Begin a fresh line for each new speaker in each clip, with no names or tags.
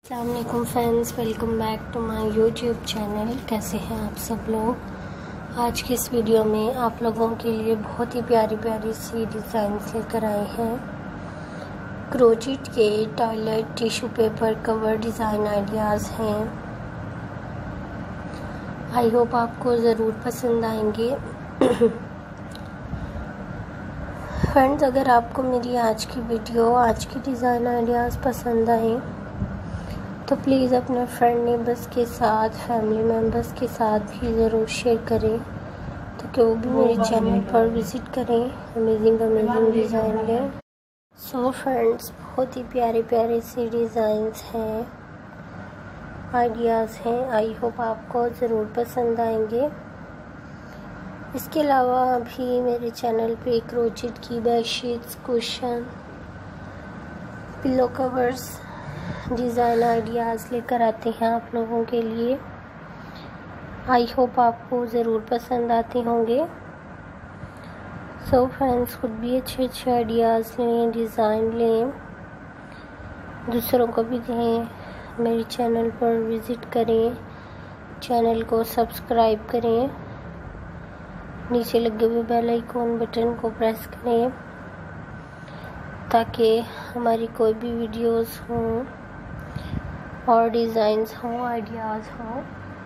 अस्सलामुअलैकुम friends, welcome back to my YouTube channel. कैसे हैं आप सब लोग। आज की इस वीडियो में आप लोगों के लिए बहुत ही प्यारी प्यारी सी डिज़ाइंस लेकर आए हैं। क्रोचेट के toilet tissue paper cover design ideas हैं। आई होप आपको ज़रूर पसंद आएंगे। फ्रेंड्स, अगर आपको मेरी आज की वीडियो, आज की डिज़ाइन आइडियाज़ पसंद आए तो प्लीज़ अपने फ्रेंड नेबर्स के साथ, फैमिली मेम्बर्स के साथ भी ज़रूर शेयर करें ताकि वो भी मेरे चैनल पर विज़िट करें, अमेजिंग डिज़ाइन लें। सो फ्रेंड्स, बहुत ही प्यारे प्यारे से डिज़ाइंस हैं, आइडियाज़ हैं। आई होप आपको ज़रूर पसंद आएंगे। इसके अलावा भी मेरे चैनल पे क्रोचेट की bedsheets, cushion, pillow covers design ideas लेकर आते हैं आप लोगों के लिए। आई होप आपको ज़रूर पसंद आते होंगे। सो फ्रेंड्स, खुद भी अच्छे अच्छे आइडियाज़ लें, डिज़ाइन लें, दूसरों को भी दें। मेरे चैनल पर विज़िट करें, चैनल को सब्सक्राइब करें, नीचे लगे हुए बेल आइकॉन बटन को प्रेस करें ताकि हमारी कोई भी वीडियोस हों और डिज़ाइंस हों, आइडियाज़ हों,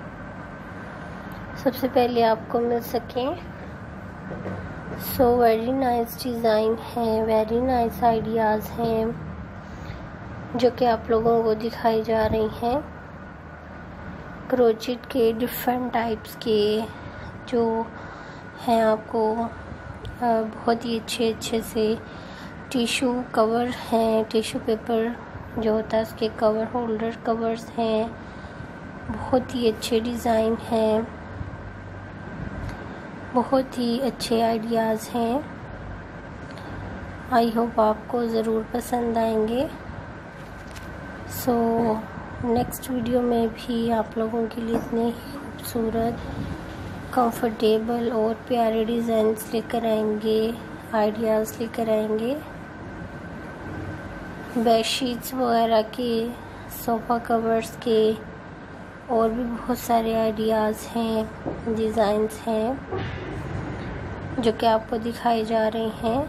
सबसे पहले आपको मिल सकें। सो वेरी नाइस डिज़ाइन है, वेरी नाइस आइडियाज़ हैं जो कि आप लोगों को दिखाई जा रही हैं। क्रोचेट के डिफरेंट टाइप्स के जो हैं, आपको बहुत ही अच्छे से टिश्यू कवर हैं, टिश्यू पेपर जो होता है उसके कवर होल्डर कवर्स हैं। बहुत ही अच्छे डिज़ाइन हैं, बहुत ही अच्छे आइडियाज़ हैं। आई होप आपको ज़रूर पसंद आएंगे। सो नेक्स्ट वीडियो में भी आप लोगों के लिए इतने खूबसूरत, कंफर्टेबल और प्यारे डिज़ाइंस लेकर आएंगे, आइडियाज़ लेकर आएंगे। बेडशीट्स वगैरह के, सोफ़ा कवर्स के और भी बहुत सारे आइडियाज़ हैं, डिज़ाइंस हैं जो कि आपको दिखाए जा रहे हैं।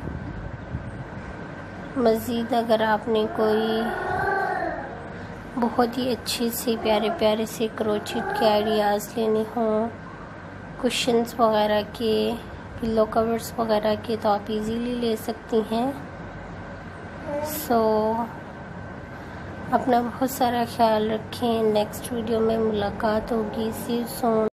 मज़ीद अगर आपने कोई बहुत ही अच्छी सी प्यारे प्यारे से क्रोचेट के आइडियाज़ लेने हों, कुशन्स वगैरह के, पिलो कवर्स वगैरह के, तो आप इजीली ले सकती हैं। सो अपना बहुत सारा ख्याल रखें। नेक्स्ट वीडियो में मुलाकात होगी। See you soon.